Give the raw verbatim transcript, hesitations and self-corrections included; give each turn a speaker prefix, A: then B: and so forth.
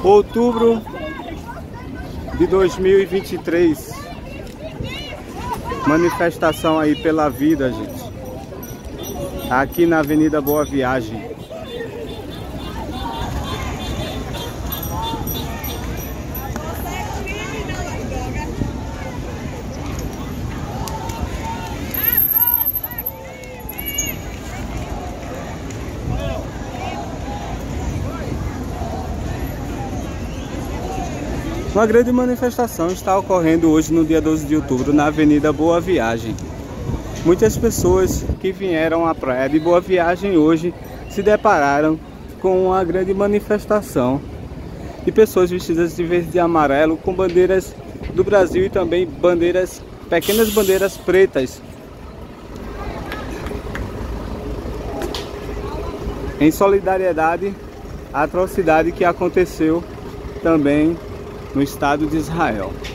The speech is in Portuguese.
A: Outubro de dois mil e vinte e três. Manifestação aí pela vida, gente. Aqui na Avenida Boa Viagem. Uma grande manifestação está ocorrendo hoje no dia doze de outubro na Avenida Boa Viagem. Muitas pessoas que vieram à praia de Boa Viagem hoje se depararam com uma grande manifestação de pessoas vestidas de verde e amarelo com bandeiras do Brasil e também bandeiras, pequenas bandeiras pretas, em solidariedade à atrocidade que aconteceu também no Estado de Israel.